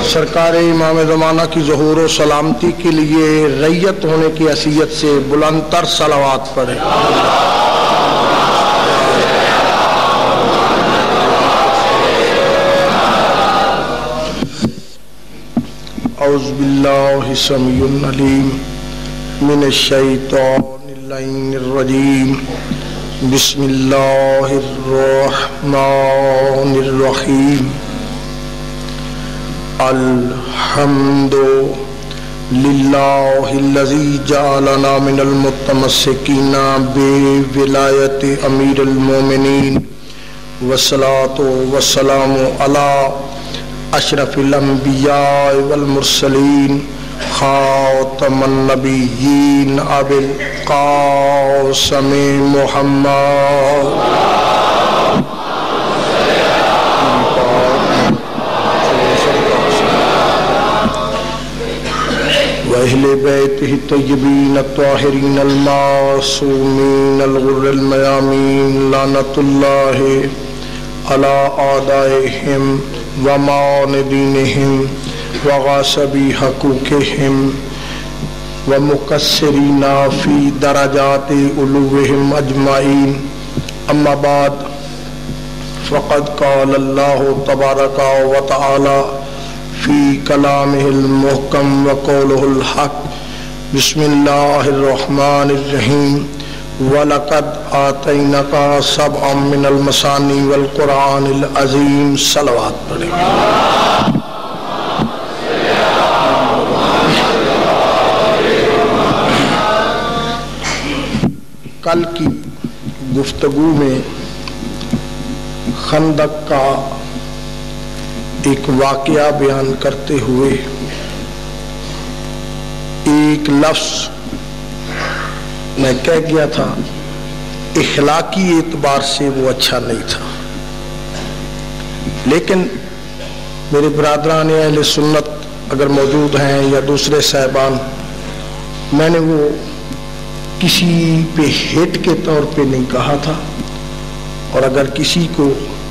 سرکار امام زمانہ کی ظہور و سلامتی کے لیے رعیت ہونے کی حیثیت سے بلند تر صلوات پڑھیں۔ اعوذ باللہ السمیع العلیم من الشیطان اللعین الرجیم، بسم اللہ الرحمن الرحیم۔ الحمد للہ الذی جعلنا من المتمسکین بولایت امیر المومنین، والصلاۃ والسلام علی اشرف الانبیاء والمرسلین، خاتم النبیین ابی القاسم محمد وأہل بیتہ الطیبین الطاہرین المعصومین الغر المیامین، لعنۃ اللہ علی اعدائہم ومعاندینہم وغاصبی حقوقہم ومقصرین فی درجات علوہم اجمعین۔ اما بعد، فقد قال اللہ تبارک و تعالی فی کلامہ المحکم وقولہ الحق، بسم اللہ الرحمن الرحیم، وَلَقَدْ آتَيْنَاكَ سَبْعًا مِّنَ الْمَثَانِي وَالْقُرْآنِ الْعَظِيمِ۔ صلوات پڑھیں۔ کل کی گفتگو میں خندق کا ایک واقعہ بیان کرتے ہوئے ایک لفظ میں کہہ گیا تھا، اخلاقی اعتبار سے وہ اچھا نہیں تھا، لیکن میرے برادران اہل سنت اگر موجود ہیں یا دوسرے صاحبان، میں نے وہ کسی پہ ہٹ کے طور پہ نہیں کہا تھا، اور اگر کسی کو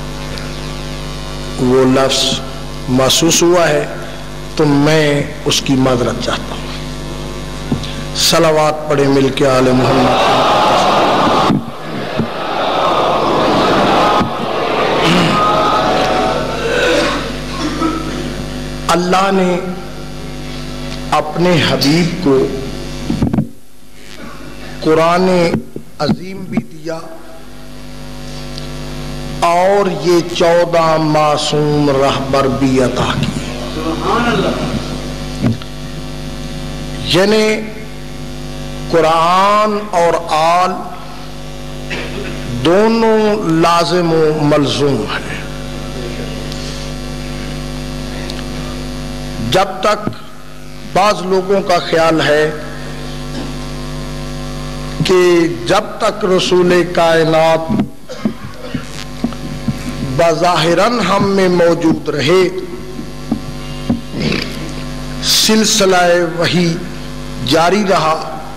وہ لفظ محسوس ہوا ہے تو میں اس کی معذرت چاہتا ہوں۔ صلوات پڑھے مل کے آل محمد۔ اللہ نے اپنے حبیب کو قرآن عظیم بھی دیا اور یہ 14 معصوم رہبر بھی عطا کیے، یعنی قرآن اور آل دونوں لازم و ملزوم ہیں۔ جب تک بعض لوگوں کا خیال ہے کہ جب تک رسول کائنات بظاہراً ہم میں موجود رہے، سلسلہ وحی جاری رہا،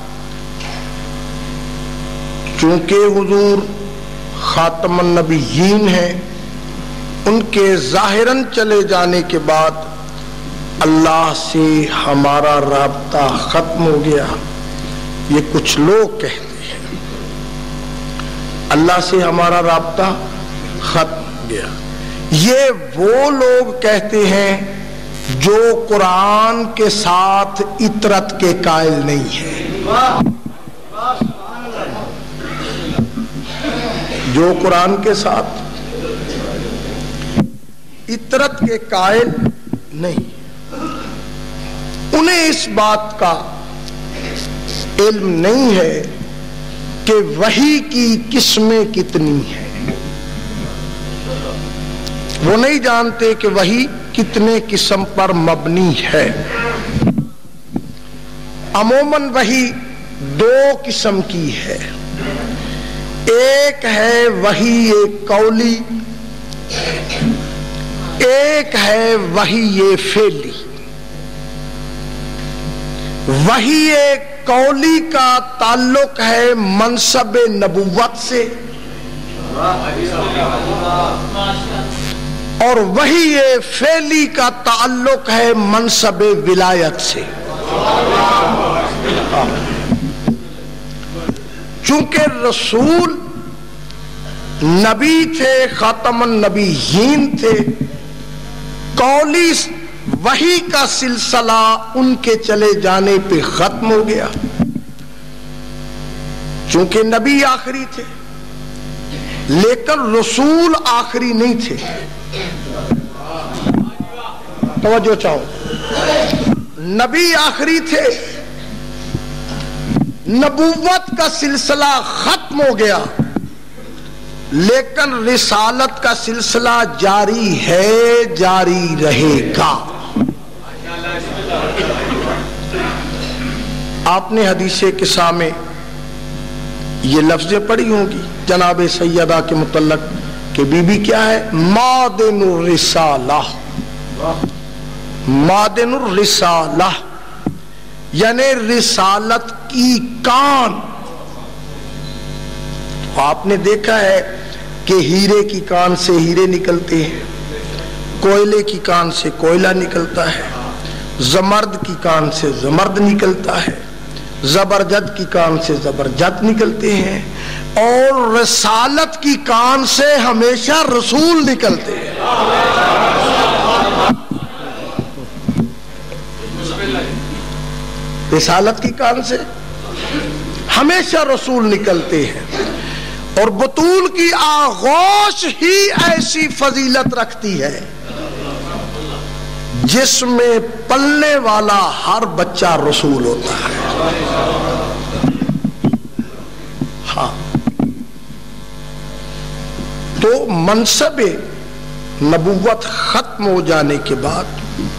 چونکہ حضور خاتم النبیین ہیں، ان کے ظاہراً چلے جانے کے بعد اللہ سے ہمارا رابطہ ختم ہو گیا۔ یہ کچھ لوگ کہتے ہیں اللہ سے ہمارا رابطہ ختم ہو گیا، یہ وہ لوگ کہتے ہیں جو قرآن کے ساتھ اطرت کے قائل نہیں ہیں، جو قرآن کے ساتھ اطرت کے قائل نہیں، انہیں اس بات کا علم نہیں ہے کہ وحی کی قسمیں کتنی ہیں، وہ نہیں جانتے کہ وحی کتنے قسم پر مبنی ہے۔ عموماً وحی 2 قسم کی ہے، ایک ہے وحی قولی، ایک ہے وحی فعلی۔ وحی قولی کا تعلق ہے منصب نبوت سے، اور وہی فعلی کا تعلق ہے منصب ولایت سے. چونکہ رسول نبی تھے، خاتم النبیین تھے، قولی وحی کا سلسلہ ان کے چلے جانے پہ ختم ہو گیا. چونکہ نبی آخری تھے لیکن رسول آخری نہیں تھے. توجہ چاہو، نبی آخری تھے، نبوت کا سلسلہ ختم ہو گیا لیکن رسالت کا سلسلہ جاری ہے، جاری رہے گا. آپ نے حدیث قصہ میں یہ لفظیں پڑھی ہوں گی جناب سیدہ کے متعلق کہ بی بی کیا ہے؟ معدن الرسالہ. معدن الرسالہ یعنی رسالت کی کان. آپ نے دیکھا ہے کہ ہیرے کی کان سے ہیرے نکلتے ہیں، کوئلے کی کان سے کوئلہ نکلتا ہے، زمرد کی کان سے زمرد نکلتا ہے، زبرجد کی کان سے زبرجد نکلتے ہیں، اور رسالت کی کان سے ہمیشہ رسول نکلتے ہیں. رسالت کی کان سے ہمیشہ رسول نکلتے ہیں. اور بطول کی آغوش ہی ایسی فضیلت رکھتی ہے جس میں پلنے والا ہر بچہ رسول ہوتا ہے. ہاں، تو منصب نبوت ختم ہو جانے کے بعد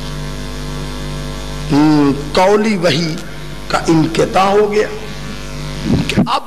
قولی وحی کا انقطاع ہو گیا کہ اب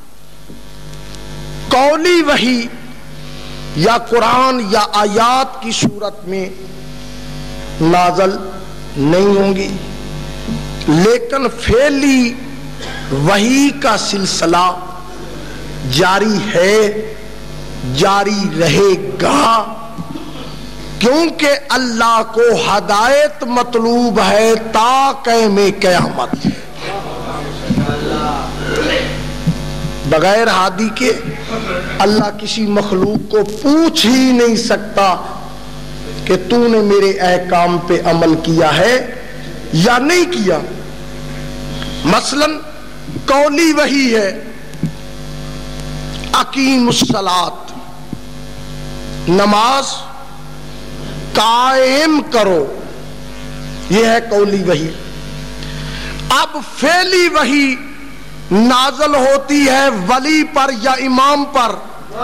قولی وحی یا قرآن یا آیات کی صورت میں نازل نہیں ہوں گی لیکن فعلی وحی کا سلسلہ جاری ہے، جاری رہے گا، کیونکہ اللہ کو ہدایت مطلوب ہے تا قیام قیامت. بغیر ہادی کے اللہ کسی مخلوق کو پوچھ ہی نہیں سکتا کہ تو نے میرے احکام پہ عمل کیا ہے یا نہیں کیا. مثلا قولی وحی ہے اقیم الصلاۃ، نماز قائم کرو، یہ ہے قولی وحی. اب فعلی وحی نازل ہوتی ہے ولی پر یا امام پر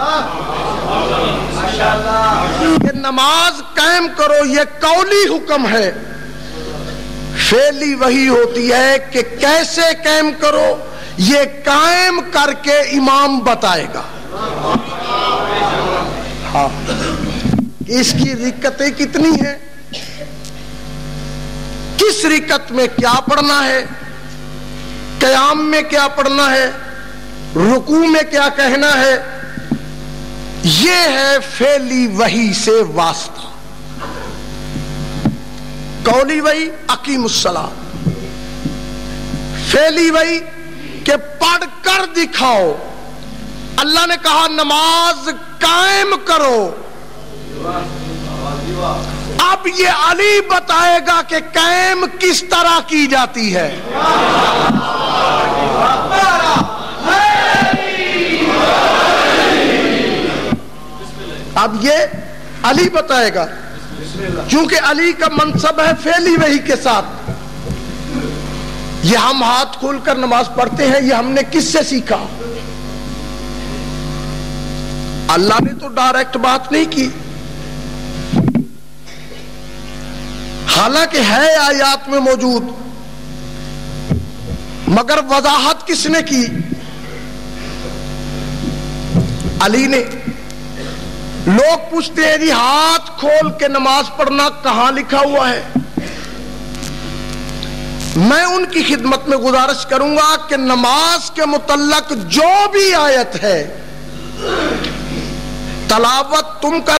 کہ نماز قائم کرو، یہ قولی حکم ہے. فعلی وحی ہوتی ہے کہ کیسے قائم کرو، یہ قائم کر کے امام بتائے گا. ہاں، اس کی رکعتیں کتنی ہیں، کس رکعت میں کیا پڑھنا ہے، قیام میں کیا پڑھنا ہے، رکوع میں کیا کہنا ہے، یہ ہے فعلی وحی سے واسطہ. قولی وحی اقیم الصلاۃ، فعلی وحی کہ پڑھ کر دکھاؤ. اللہ نے کہا نماز قائم کرو، اب یہ علی بتائے گا کہ قائم کس طرح کی جاتی ہے. اب یہ علی بتائے گا کیونکہ علی کا منصب ہے فعلی وحی کے ساتھ. یہ ہم ہاتھ کھول کر نماز پڑھتے ہیں، یہ ہم نے کس سے سیکھا؟ اللہ نے تو ڈائریکٹ بات نہیں کی، حالانکہ ہے آیات میں موجود، مگر وضاحت کس نے کی؟ علی نے. لوگ پوچھتے ہیں جی ہاتھ کھول کے نماز پڑھنا کہاں لکھا ہوا ہے؟ میں ان کی خدمت میں گزارش کروں گا کہ نماز کے متعلق جو بھی آیت ہے تلاوت تم کر